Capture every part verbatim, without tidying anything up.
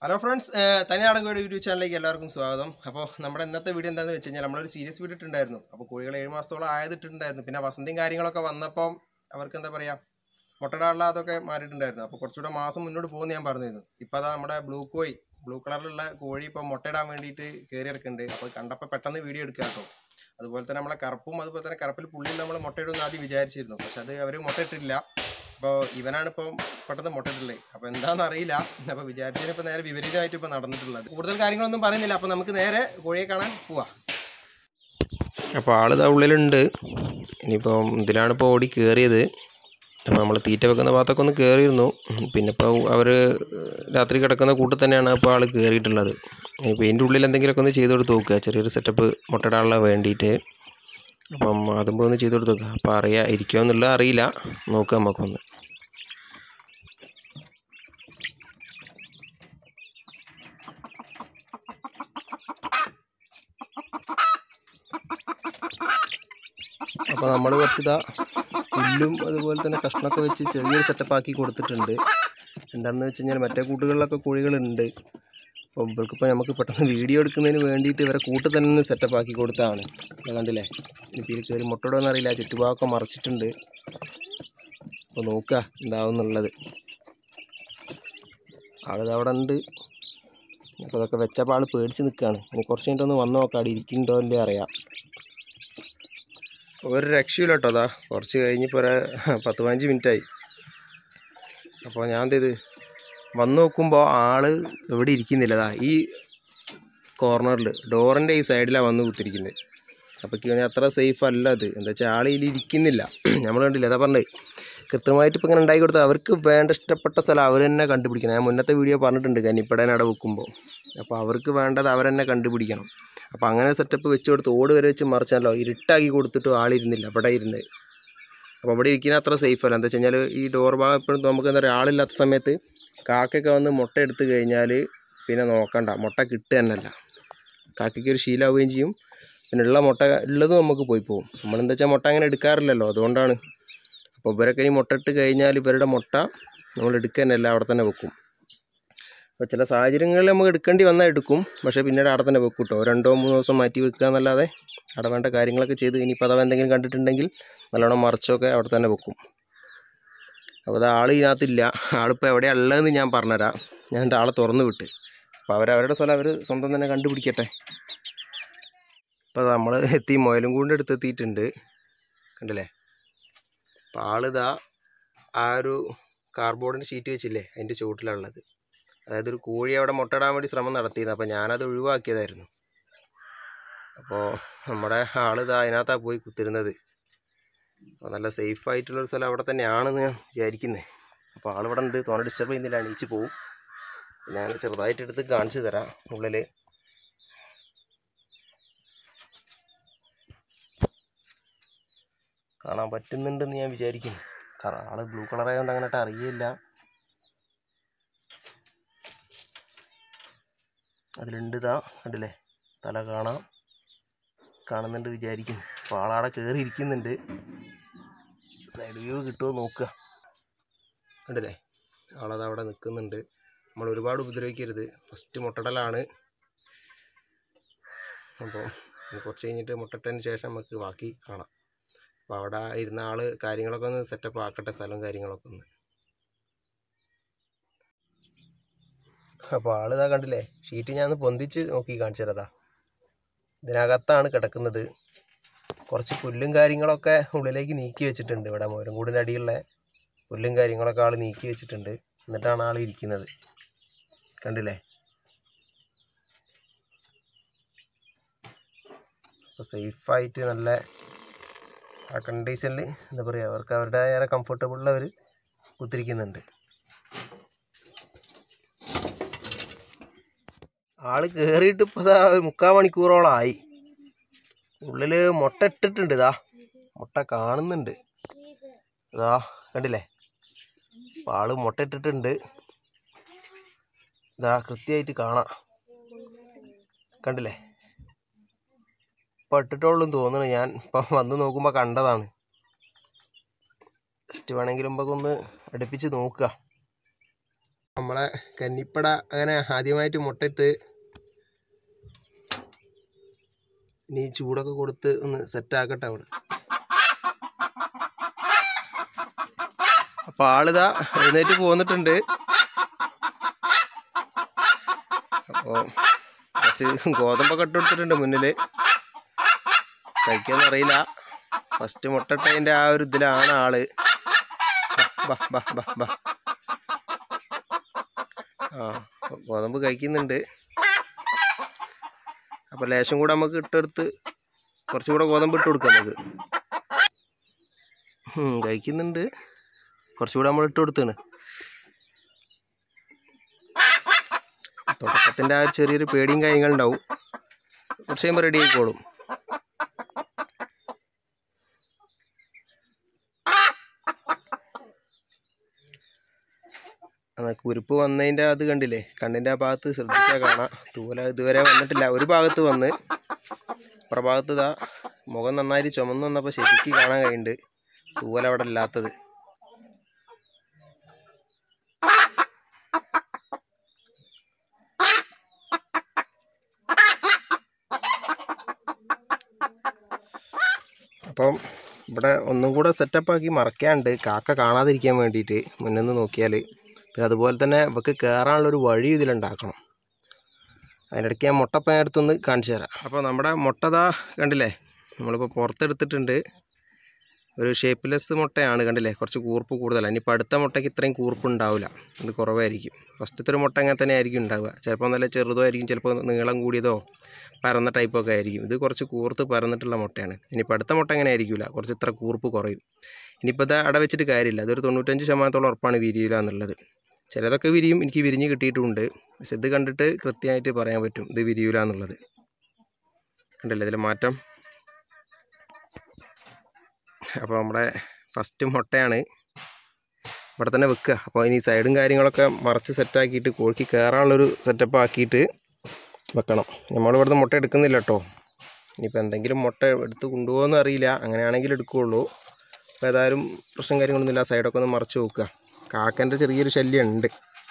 Hello friends, Thani Nadan YouTube channel like എല്ലാവർക്കും സ്വാഗതം. അപ്പോൾ നമ്മുടെ ഇന്നത്തെ വീഡിയോ എന്താണെന്ന് വെച്ച് കഴിഞ്ഞാൽ നമ്മളൊരു സീരിയസ് വീഡിയോ ഇട്ടുണ്ടായിരുന്നു. അപ്പോൾ കോഴികൾ ഏഴ് മാസത്തോളം ആയതിട്ടുണ്ടായിരുന്നു. പിന്നെ വസന്തയും കാര്യങ്ങളൊക്കെ വന്നപ്പോൾ അവർക്ക് എന്താ പറയാ മുട്ടടാനുള്ള അതൊക്കെ മാറിയിട്ടുണ്ടായിരുന്നു. അപ്പോൾ കുറച്ചുകൂടെ മാസം മുന്നോട്ട് പോകുമെന്ന് ഞാൻ പറഞ്ഞിരുന്നു. ഇപ്പോൾ അതാ നമ്മുടെ ബ്ലൂ കോഴി ബ്ലൂ കളറിലുള്ള കോഴി ഇപ്പോൾ മുട്ടയിടാൻ വേണ്ടിയിട്ട് കയറി ഇറക്കുന്നുണ്ട്. അപ്പോൾ കണ്ടപ്പോൾ പെട്ടെന്ന് വീഡിയോ എടുക്കുക കേട്ടോ. അതുപോലെ തന്നെ നമ്മളെ കറുപ്പും അതുപോലെ തന്നെ കറുപ്പിൽ പുള്ളിയിൽ നമ്മൾ മുട്ടയിടുമെന്ന് ആദ്യം വിചാരിച്ചിരുന്നു. പക്ഷെ അത് അവർ മുട്ടയിട്ടില്ല. അപ്പോൾ ഇവനാണ് ഇപ്പം പെട്ടെന്ന് മുട്ടയിട്ടുള്ളത്. അപ്പോൾ എന്താണെന്ന് അറിയില്ല. അപ്പോൾ വിചാരിച്ചതിന് ഇപ്പോൾ നേരെ വിപരീതമായിട്ട് ഇപ്പോൾ നടന്നിട്ടുള്ളത്. കൂടുതൽ കാര്യങ്ങളൊന്നും പറയുന്നില്ല. അപ്പോൾ നമുക്ക് നേരെ കോഴിയെ കാണാൻ പോവാം. അപ്പോൾ ആളിതാ ഉള്ളിലുണ്ട്. ഇനിയിപ്പം ഇതിലാണ് ഇപ്പോൾ ഓടി കയറിയത്. അപ്പോൾ നമ്മൾ തീറ്റ വെക്കുന്ന ഭാഗത്തൊക്കെ ഒന്ന് കയറിയിരുന്നു. പിന്നെ ഇപ്പോൾ അവർ രാത്രി കിടക്കുന്ന കൂട്ടിൽ തന്നെയാണ് ഇപ്പോൾ ആൾ കയറിയിട്ടുള്ളത്. ഇപ്പോൾ ഇതിൻ്റെ ഉള്ളിൽ എന്തെങ്കിലുമൊക്കെ ഒന്ന് ചെയ്ത് കൊടുത്ത് നോക്കുക. ചെറിയൊരു സെറ്റപ്പ് മുട്ടയിടാനുള്ള വേണ്ടിയിട്ട്. അപ്പം അതുമ്പോൾ ഒന്ന് ചെയ്ത് കൊടുത്ത് നോക്കുക. അപ്പോൾ അറിയാം ഇരിക്കുമോ എന്നുള്ളത് അറിയില്ല. നോക്കാം നമുക്കൊന്ന്. അപ്പോൾ നമ്മൾ കുറച്ചിതാ പുല്ലും അതുപോലെ തന്നെ കഷ്ണമൊക്കെ വെച്ച് ചെറിയൊരു സെറ്റപ്പാക്കി കൊടുത്തിട്ടുണ്ട്. എന്താണെന്ന് വെച്ച് കഴിഞ്ഞാൽ മറ്റേ കൂട്ടുകളിലൊക്കെ കോഴികളുണ്ട്. അപ്പോൾ ഇവർക്കിപ്പോൾ നമുക്ക് പെട്ടെന്ന് വീഡിയോ എടുക്കുന്നതിന് വേണ്ടിയിട്ട് ഇവരെ കൂട്ട് തന്നെ ഒന്ന് സെറ്റപ്പാക്കി കൊടുത്തതാണ്. അത് കണ്ടില്ലേ, ഇനിയിപ്പോൾ ഇതിൽ കയറി മുട്ടയിടുമെന്ന് അറിയില്ല. ചുറ്റുഭാഗമൊക്കെ മറച്ചിട്ടുണ്ട്. അപ്പോൾ നോക്കുക എന്താവുന്നുള്ളത്. ആളിത് അവിടെ ഉണ്ട്. അപ്പോൾ അതൊക്കെ വെച്ചപ്പോൾ ആൾ പേടിച്ച് നിൽക്കുകയാണ്. ഇനി കുറച്ച് കഴിഞ്ഞിട്ടൊന്ന് വന്ന് നോക്കാം അവിടെ ഇരിക്കുന്നുണ്ടോ അല്ലേ അറിയാം. ഒരു രക്ഷയില്ല കേട്ടോ. അതാ കുറച്ച് കഴിഞ്ഞിപ്പോൾ ഒരു പത്ത് പതിനഞ്ച് മിനിറ്റായി. അപ്പോൾ ഞാൻ എന്ത് ചെയ്ത് വന്ന് നോക്കുമ്പോൾ ആൾ എവിടെ ഇരിക്കുന്നില്ല. അതാ ഈ കോർണറിൽ ഡോറിൻ്റെ ഈ സൈഡിലാണ് വന്ന് കുത്തിരിക്കുന്നത്. അപ്പോൾ അത്ര സേഫ് അല്ല അത്. എന്താ വെച്ചാൽ ആൾ ഇതിൽ ഇരിക്കുന്നില്ല. നമ്മൾ കണ്ടില്ല, അതാ പറഞ്ഞത് കൃത്യമായിട്ട് ഇപ്പോൾ ഇങ്ങനെ ഉണ്ടാക്കി കൊടുത്താൽ അവർക്ക് വേണ്ട ഇഷ്ടപ്പെട്ട സ്ഥലം അവർ തന്നെ കണ്ടുപിടിക്കണം. ഞാൻ മുന്നത്തെ വീഡിയോ പറഞ്ഞിട്ടുണ്ട് കന്നിപ്പടേനെ അവിടെ വെക്കുമ്പോൾ. അപ്പോൾ അവർക്ക് വേണ്ടത് അവർ തന്നെ കണ്ടുപിടിക്കണം. അപ്പോൾ അങ്ങനെ സെറ്റപ്പ് വെച്ച് കൊടുത്ത് ഓട് വരെ വെച്ച് മറിച്ചാലോ ഇരുട്ടാക്കി കൊടുത്തിട്ട് ആളിരുന്നില്ല അവിടെ ഇരുന്നത്. അപ്പോൾ അവിടെ ഇരിക്കുന്ന അത്ര സേഫ് അല്ല. എന്താ വെച്ച് കഴിഞ്ഞാൽ ഈ ഡോർ ഭാഗം എപ്പോഴും നമുക്ക് എന്താ പറയുക ആളില്ലാത്ത സമയത്ത് കാക്കയൊക്കെ വന്ന് മുട്ട എടുത്ത് കഴിഞ്ഞാൽ പിന്നെ നോക്കണ്ട, മുട്ട കിട്ടുക തന്നെയല്ല. കാക്കയ്ക്ക് ഒരു ശീലമാവുകയും ചെയ്യും. പിന്നെ ഉള്ള മുട്ട ഉള്ളതും നമുക്ക് പോയി പോകും. നമ്മളെന്താ വെച്ചാൽ മുട്ട അങ്ങനെ എടുക്കാറില്ലല്ലോ, അതുകൊണ്ടാണ്. അപ്പോൾ ഇവരൊക്കെ ഈ മുട്ട ഇട്ട് കഴിഞ്ഞാൽ ഇവരുടെ മുട്ട നമ്മൾ എടുക്കുക തന്നെയല്ല, അവിടെ തന്നെ വെക്കും. അപ്പോൾ ചില സാഹചര്യങ്ങളിൽ നമുക്ക് എടുക്കേണ്ടി വന്നാൽ എടുക്കും. പക്ഷേ പിന്നീട് അവിടെ തന്നെ വെക്കും കേട്ടോ. രണ്ടോ മൂന്നോ ദിവസം മാറ്റി വെക്കുക എന്നല്ലാതെ അവിടെ വേണ്ട കാര്യങ്ങളൊക്കെ ചെയ്ത് ഇനിയിപ്പോൾ അഥവാ എന്തെങ്കിലും കണ്ടിട്ടുണ്ടെങ്കിൽ നല്ലോണം മറിച്ചൊക്കെ അവിടെ തന്നെ വെക്കും. അപ്പോൾ അത് ആൾ ഇതിനകത്തില്ല. ആളിപ്പോൾ എവിടെയാണ് ഉള്ളതെന്ന് ഞാൻ പറഞ്ഞുതരാം. ഞാൻ എൻ്റെ ആളെ തുറന്ന് വിട്ട്. അപ്പോൾ അവരവരുടെ സ്ഥലം അവർ സ്വന്തം തന്നെ കണ്ടുപിടിക്കട്ടെ. ഇപ്പോൾ നമ്മൾ എത്തി മുയലും കൂടെ എടുത്തെത്തിയിട്ടുണ്ട്. കണ്ടില്ലേ, അപ്പോൾ ആളിതാ ആ ഒരു കാർഡ്ബോർഡിൻ്റെ ഷീറ്റ് വെച്ചില്ലേ അതിൻ്റെ ചുവട്ടിലുള്ളത്. അതായത് ഒരു കോഴി അവിടെ മുട്ടയിടാൻ വേണ്ടി ശ്രമം നടത്തിയിരുന്നു. അപ്പോൾ ഞാനത് ഒഴിവാക്കിയതായിരുന്നു. അപ്പോൾ നമ്മുടെ ആളിതാ അതിനകത്താണ് പോയി കുത്തിരുന്നത്. അപ്പോൾ നല്ല സേഫായിട്ടുള്ളൊരു സ്ഥലം അവിടെ തന്നെയാണെന്ന് ഞാൻ വിചാരിക്കുന്നത്. അപ്പോൾ ആളിവിടെ ഉണ്ട്, തോന്നെ ഡിസ്റ്റർബ് ചെയ്യുന്നില്ല, എണീച്ച് പോവും. ഞാൻ ചെറുതായിട്ട് എടുത്ത് കാണിച്ചു തരാം. ഉള്ളിൽ കാണാൻ പറ്റുന്നുണ്ടെന്ന് ഞാൻ വിചാരിക്കുന്നു. കാരണം ആൾ ബ്ലൂ കളറായതുകൊണ്ട് അങ്ങനെയായിട്ട് അറിയില്ല. അതിലുണ്ട് ഇതാ കണ്ടില്ലേ, തല കാണാം കാണുന്നുണ്ട് വിചാരിക്കുന്നു. അപ്പോൾ ആളവിടെ കയറി ഇരിക്കുന്നുണ്ട്. സൈഡ് വ്യൂ കിട്ടുമോ നോക്കുക. കണ്ടില്ലേ, ആളത് അവിടെ നിൽക്കുന്നുണ്ട്. നമ്മൾ ഒരുപാട് ഉപദ്രവിക്കരുത്. ഫസ്റ്റ് മുട്ടടലാണ്. അപ്പോൾ കുറച്ച് കഴിഞ്ഞിട്ട് മുട്ടട്ടതിന് ശേഷം നമുക്ക് ബാക്കി കാണാം. അപ്പോൾ അവിടെ ഇരുന്ന ആൾ കാര്യങ്ങളൊക്കെ ഒന്ന് സെറ്റപ്പ് ആക്കട്ടെ, സ്ഥലവും കാര്യങ്ങളൊക്കെ ഒന്ന്. അപ്പോൾ ആളിതാ കണ്ടില്ലേ, ഷീറ്റ് ഞാൻ ഒന്ന് പൊന്തിച്ച് നോക്കി കാണിച്ചു തരാം. ഇതിനകത്താണ് കിടക്കുന്നത്. കുറച്ച് പുല്ലും കാര്യങ്ങളൊക്കെ ഉള്ളിലേക്ക് നീക്കി വെച്ചിട്ടുണ്ട്. ഇവിടെ മുയലും കൂടിൻ്റെ അടിയുള്ള പുല്ലും കാര്യങ്ങളൊക്കെ ആൾ നീക്കി വെച്ചിട്ടുണ്ട്. എന്നിട്ടാണ് ആൾ ഇരിക്കുന്നത്. കണ്ടില്ലേ, അപ്പോൾ സേഫായിട്ട് നല്ല ആ കണ്ടീഷനിൽ എന്താ പറയുക അവർക്ക് അവരുടേതായ കംഫർട്ടബിളിൽ കുത്തിരിക്കുന്നുണ്ട്. ആൾ കയറിയിട്ട് ഇപ്പോൾ ഇതാ മുക്കാൽ മണിക്കൂറോളമായി. ഉള്ളിൽ മുട്ട ഇട്ടിട്ടുണ്ട്. ഇതാ മുട്ട കാണുന്നുണ്ട്. ഇതാ കണ്ടില്ലേ, അപ്പോൾ ആൾ മുട്ട ഇട്ടിട്ടുണ്ട്. ഇതാ കൃത്യമായിട്ട് കാണാം. കണ്ടില്ലേ, ഇപ്പോൾ ഇട്ടിട്ടുള്ളൂ തോന്നുന്നു. ഞാൻ ഇപ്പം വന്ന് നോക്കുമ്പോൾ കണ്ടതാണ്. ജസ്റ്റ് വേണമെങ്കിൽ മുമ്പൊക്കെ ഒന്ന് അടുപ്പിച്ച് നോക്കുക. നമ്മളെ കന്നിപ്പട അങ്ങനെ ആദ്യമായിട്ട് മുട്ടയിട്ട് ഇനി ചൂടൊക്കെ കൊടുത്ത് ഒന്ന് സെറ്റാക്കട്ടെ അവിടെ. അപ്പോൾ ആളിതാ എഴുന്നേറ്റ് പോന്നിട്ടുണ്ട്. അപ്പോൾ കുറച്ച് ഗോതമ്പൊക്കെ ഇട്ട് കൊടുത്തിട്ടുണ്ട് മുന്നിൽ. കഴിക്കാന്നറിയില്ല. ഫസ്റ്റ് മുട്ടട്ടതിൻ്റെ ആ ഒരു ഇതിലാണ് ആള്. ബാ ബാ ബാ ബാ ആ ഗോതമ്പ് കഴിക്കുന്നുണ്ട്. അപ്പോൾ ലേശം കൂടെ നമുക്ക് ഇട്ടെടുത്ത് കുറച്ചുകൂടെ ഗോതമ്പ് ഇട്ട് കൊടുക്കാം നമുക്ക്. കഴിക്കുന്നുണ്ട്. കുറച്ചുകൂടെ നമ്മൾ ഇട്ട് കൊടുത്താണ്. തുടക്കത്തിൻ്റെ ആ ചെറിയൊരു പേടിയും കാര്യങ്ങളുണ്ടാവും. കുറച്ച് കഴിയുമ്പോൾ റെഡി ആയിക്കോളും. കുരുപ്പ് വന്നതിൻ്റെ അത് കണ്ടില്ലേ, കണ്ണിൻ്റെ ആ ഭാഗത്ത് ശ്രദ്ധിച്ചാൽ കാണാം. തൂവല ഇതുവരെ വന്നിട്ടില്ല. ഒരു ഭാഗത്ത് വന്ന് പ്രഭാഗത്ത് ഇതാ മുഖം നന്നായിട്ട് ചുമന്ന് വന്നപ്പോൾ ശരിക്കും കാണാൻ കഴിയുന്നുണ്ട് തൂവല അവിടെ ഇല്ലാത്തത്. അപ്പം ഇവിടെ ഒന്നും കൂടെ സെറ്റപ്പാക്കി മറക്കാണ്ട് കാക്ക കാണാതിരിക്കാൻ വേണ്ടിയിട്ട് മുന്നിൽ നിന്ന് നോക്കിയാൽ. പിന്നെ അതുപോലെ തന്നെ ഇവർക്ക് കയറാനുള്ളൊരു വഴി ഇതിലുണ്ടാക്കണം. അതിനിടയ്ക്ക് ഞാൻ മുട്ടപ്പൻ അടുത്തൊന്ന് കാണിച്ചു തരാം. അപ്പോൾ നമ്മുടെ മുട്ടതാ കണ്ടില്ലേ, നമ്മളിപ്പോൾ പുറത്തെടുത്തിട്ടുണ്ട്. ഒരു ഷേപ്പ്ലെസ് മുട്ടയാണ് കണ്ടില്ലേ, കുറച്ച് കൂർപ്പ് കൂടുതലാണ്. ഇനിയിപ്പോൾ അടുത്ത മുട്ടയ്ക്ക് ഇത്രയും കൂർപ്പ് ഉണ്ടാവില്ല, ഇത് കുറവായിരിക്കും. ഫസ്റ്റത്തെ ഒരു മുട്ട അങ്ങനെ തന്നെ ആയിരിക്കും ഉണ്ടാവുക. ചിലപ്പോൾ നല്ല ചെറുതോ ആയിരിക്കും, ചിലപ്പോൾ നീളം കൂടിയതോ പരന്ന ടൈപ്പൊക്കെ ആയിരിക്കും. ഇത് കുറച്ച് കൂർത്ത് പരന്നിട്ടുള്ള മുട്ടയാണ്. ഇനിയിപ്പോൾ അടുത്ത മുട്ട അങ്ങനെ ആയിരിക്കില്ല, കുറച്ച് ഇത്ര കൂർപ്പ് കുറയും. ഇനിയിപ്പോൾ ഇത് അട വെച്ചിട്ട് കാര്യമില്ല. അതൊരു തൊണ്ണൂറ്റഞ്ച് ശതമാനത്തോളം ഉറപ്പാണ് വിരിയില്ല എന്നുള്ളത്. ചിലതൊക്കെ വിരിയും, എനിക്ക് വിരിഞ്ഞ് കിട്ടിയിട്ടുമുണ്ട്. പക്ഷെ ഇത് കണ്ടിട്ട് കൃത്യമായിട്ട് പറയാൻ പറ്റും ഇത് വിരിയില്ല എന്നുള്ളത്. കണ്ടില്ലേ ഇതിൽ മാറ്റം. അപ്പോൾ നമ്മുടെ ഫസ്റ്റ് മുട്ടയാണ് ഇവിടെ തന്നെ വെക്കുക. അപ്പോൾ ഇനി സൈഡും കാര്യങ്ങളൊക്കെ മറച്ച് സെറ്റാക്കിയിട്ട് കോഴിക്ക് കയറാനുള്ളൊരു സെറ്റപ്പ് ആക്കിയിട്ട് വെക്കണം. നമ്മളിവിടുന്ന് മുട്ട എടുക്കുന്നില്ല കേട്ടോ. ഇനിയിപ്പോൾ എന്തെങ്കിലും മുട്ട എടുത്ത് കൊണ്ടുപോകുമെന്ന് അറിയില്ല. അങ്ങനെയാണെങ്കിൽ എടുക്കുകയുള്ളൂ. അപ്പോൾ ഏതായാലും പ്രശ്നം കാര്യങ്ങളൊന്നുമില്ല. സൈഡൊക്കെ ഒന്ന് മറച്ച് വെക്കുക. കാക്കൻ്റെ ചെറിയൊരു ശല്യം ഉണ്ട്.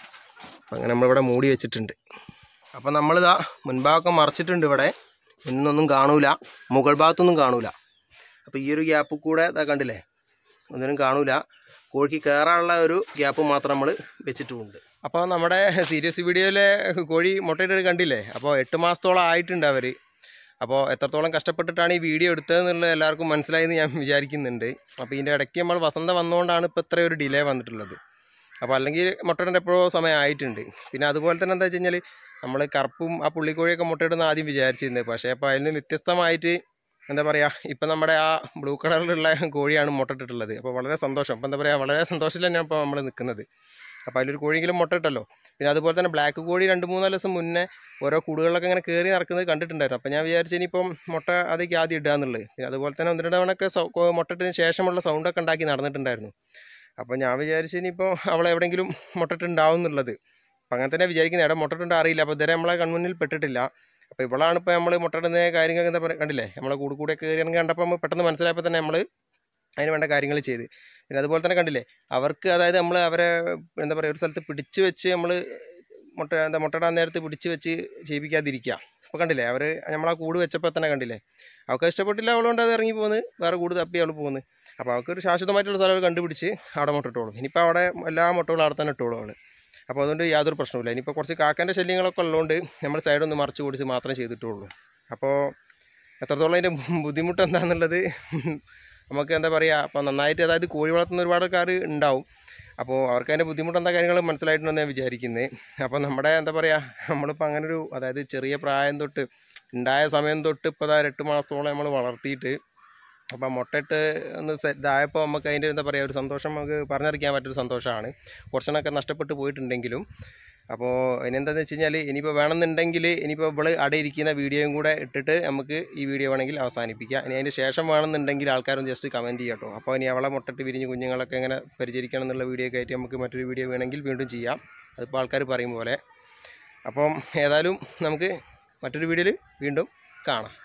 അപ്പം അങ്ങനെ നമ്മളിവിടെ മൂടി വെച്ചിട്ടുണ്ട്. അപ്പോൾ നമ്മളിതാ മുൻഭാഗമൊക്കെ മറച്ചിട്ടുണ്ട്. ഇവിടെ ഇന്നൊന്നും കാണൂല, മുകൾ ഭാഗത്തൊന്നും കാണൂല. അപ്പോൾ ഈ ഒരു ഗ്യാപ്പ് കൂടെ ഇതാ കണ്ടില്ലേ, ഒന്നിനും കാണൂല. കോഴിക്ക് കയറാനുള്ള ഒരു ഗ്യാപ്പ് മാത്രം നമ്മൾ വെച്ചിട്ടുമുണ്ട്. അപ്പോൾ നമ്മുടെ സീരിയസ് വീഡിയോയിലെ കോഴി മുട്ടയിട്ട് കണ്ടില്ലേ. അപ്പോൾ എട്ട് മാസത്തോളം ആയിട്ടുണ്ട് അവർ. അപ്പോൾ എത്രത്തോളം കഷ്ടപ്പെട്ടിട്ടാണ് ഈ വീഡിയോ എടുത്തതെന്നുള്ളത് എല്ലാവർക്കും മനസ്സിലായെന്ന് ഞാൻ വിചാരിക്കുന്നുണ്ട്. അപ്പോൾ ഇതിൻ്റെ ഇടയ്ക്ക് നമ്മൾ വസന്ത വന്നുകൊണ്ടാണ് ഇപ്പോൾ ഇത്രയൊരു ഡിലേ വന്നിട്ടുള്ളത്. അപ്പോൾ അല്ലെങ്കിൽ മുട്ടയിടേണ്ട എപ്പോഴോ സമയം ആയിട്ടുണ്ട്. പിന്നെ അതുപോലെ തന്നെ എന്താ വെച്ച് കഴിഞ്ഞാൽ നമ്മൾ കറുപ്പും ആ പുള്ളിക്കോഴിയൊക്കെ മുട്ടയിടുന്ന ആദ്യം വിചാരിച്ചിരുന്നത്. പക്ഷേ അപ്പോൾ അതിൽ നിന്ന് വ്യത്യസ്തമായിട്ട് എന്താ പറയുക, ഇപ്പം നമ്മുടെ ആ ബ്ലൂ കളറിലുള്ള കോഴിയാണ് മുട്ടയിട്ടിട്ടുള്ളത്. അപ്പോൾ വളരെ സന്തോഷം. അപ്പോൾ എന്താ പറയുക, വളരെ സന്തോഷത്തിൽ തന്നെയാണ് ഇപ്പോൾ നമ്മൾ നിൽക്കുന്നത്. അപ്പോൾ അതിലൊരു കോഴിയെങ്കിലും മുട്ടയിട്ടല്ലോ. പിന്നെ അതുപോലെ തന്നെ ബ്ലാക്ക് കോഴി രണ്ട് മൂന്നാല് ദിവസം മുന്നേ ഓരോ കൂടുകളിലൊക്കെ ഇങ്ങനെ കയറി നടക്കുന്നത് കണ്ടിട്ടുണ്ടായിരുന്നു. അപ്പോൾ ഞാൻ വിചാരിച്ചു ഇനിയിപ്പം മുട്ട അതേക്ക് ആദ്യം ഇടുക എന്നുള്ളത്. പിന്നെ അതുപോലെ തന്നെ ഒന്ന് രണ്ട് തവണയൊക്കെ മുട്ടയിട്ടതിന് ശേഷമുള്ള സൗണ്ടൊക്കെ ഉണ്ടാക്കി നടന്നിട്ടുണ്ടായിരുന്നു. അപ്പോൾ ഞാൻ വിചാരിച്ചു ഇനിയിപ്പോൾ അവളെ എവിടെയെങ്കിലും മുട്ടയിട്ടുണ്ടാവും എന്നുള്ളത്. അപ്പോൾ അങ്ങനെ തന്നെ വിചാരിക്കുന്നത്. ഇവിടെ മുട്ടയിട്ടുണ്ട് അറിയില്ല. അപ്പോൾ ഇതുവരെ നമ്മളെ കൺമുന്നിൽ പെട്ടിട്ടില്ല. അപ്പോൾ ഇവളാണ് ഇപ്പോൾ നമ്മൾ മുട്ടയിടുന്ന കാര്യങ്ങൾ എന്താ പറയുക കണ്ടില്ലേ, നമ്മളെ കൂടെ കൂടെ കയറിയാണെങ്കിൽ കണ്ടപ്പോൾ നമ്മൾ പെട്ടെന്ന് മനസ്സിലായപ്പോൾ തന്നെ നമ്മൾ അതിന് വേണ്ട കാര്യങ്ങൾ ചെയ്ത്. പിന്നെ അതുപോലെ തന്നെ കണ്ടില്ലേ അവർക്ക്, അതായത് നമ്മൾ അവരെ എന്താ പറയുക ഒരു സ്ഥലത്ത് പിടിച്ച് വെച്ച് നമ്മൾ മുട്ട എന്താ മുട്ടയിടാൻ നേരത്ത് പിടിച്ച് വെച്ച് ചെയ്യിപ്പിക്കാതിരിക്കുക. അപ്പോൾ കണ്ടില്ലേ അവർ നമ്മളാ കൂട് വെച്ചപ്പോൾ തന്നെ കണ്ടില്ലേ അവൾക്ക് ഇഷ്ടപ്പെട്ടില്ല. അവളുകൊണ്ട് അത് ഇറങ്ങി പോകുന്നത്, വേറെ കൂട് തപ്പി അവൾ പോകുന്നത്. അപ്പോൾ അവൾക്കൊരു ശാശ്വതമായിട്ടുള്ള സ്ഥലം അവർ കണ്ടുപിടിച്ച് അവിടെ മുട്ടയിട്ടോളും. ഇനിയിപ്പോൾ അവിടെ എല്ലാ മുട്ടകളും അവിടെ തന്നെ ഇട്ടോളും അവൾ. അപ്പോൾ അതുകൊണ്ട് യാതൊരു പ്രശ്നമില്ല. ഇനിയിപ്പോൾ കുറച്ച് കാക്കൻ്റെ ശല്യങ്ങളൊക്കെ ഉള്ളതുകൊണ്ട് നമ്മൾ സൈഡൊന്ന് മറച്ച് കൊടുത്ത് മാത്രമേ ചെയ്തിട്ടുള്ളൂ. അപ്പോൾ എത്രത്തോളം അതിൻ്റെ ബുദ്ധിമുട്ട് എന്താണെന്നുള്ളത് നമുക്ക് എന്താ പറയുക, അപ്പോൾ നന്നായിട്ട് അതായത് കോഴി വളർത്തുന്ന ഒരുപാട് ആൾക്കാർ ഉണ്ടാവും. അപ്പോൾ അവർക്ക് അതിൻ്റെ ബുദ്ധിമുട്ട് എന്താ കാര്യങ്ങൾ മനസ്സിലായിട്ടുണ്ടെന്ന് ഞാൻ വിചാരിക്കുന്നത്. അപ്പോൾ നമ്മുടെ എന്താ പറയുക, നമ്മളിപ്പോൾ അങ്ങനൊരു അതായത് ചെറിയ പ്രായം തൊട്ട് ഉണ്ടായ സമയം തൊട്ട് ഇപ്പോൾ അതായത് എട്ട് മാസത്തോളം നമ്മൾ വളർത്തിയിട്ട് അപ്പോൾ മുട്ടയിട്ട് ഒന്ന് ഇതായപ്പോൾ നമുക്ക് അതിൻ്റെ എന്താ പറയുക ഒരു സന്തോഷം നമുക്ക് പറഞ്ഞറിയിക്കാൻ പറ്റൊരു സന്തോഷമാണ്. കുറച്ചെണ്ണമൊക്കെ നഷ്ടപ്പെട്ട് പോയിട്ടുണ്ടെങ്കിലും. അപ്പോൾ അതിനെന്താണെന്ന് വെച്ച് കഴിഞ്ഞാൽ ഇനിയിപ്പോൾ വേണമെന്നുണ്ടെങ്കിൽ ഇനിയിപ്പോൾ ഇവള് അടയിരിക്കുന്ന വീഡിയോയും കൂടെ ഇട്ടിട്ട് നമുക്ക് ഈ വീഡിയോ വേണമെങ്കിൽ അവസാനിപ്പിക്കാം. ഇനി അതിൻ്റെ ശേഷം വേണമെന്നുണ്ടെങ്കിൽ ആൾക്കാരൊന്ന് ജസ്റ്റ് കമൻറ്റ് ചെയ്യാം കേട്ടോ. അപ്പോൾ ഇനി അവളെ മുട്ടയിട്ട് വിരിഞ്ഞ് കുഞ്ഞുങ്ങളൊക്കെ എങ്ങനെ പരിചരിക്കണം എന്നുള്ള വീഡിയോ ഒക്കെ ആയിട്ട് നമുക്ക് മറ്റൊരു വീഡിയോ വേണമെങ്കിൽ വീണ്ടും ചെയ്യാം. അതിപ്പോൾ ആൾക്കാർ പറയും പോലെ. അപ്പം ഏതായാലും നമുക്ക് മറ്റൊരു വീഡിയോയിൽ വീണ്ടും കാണാം.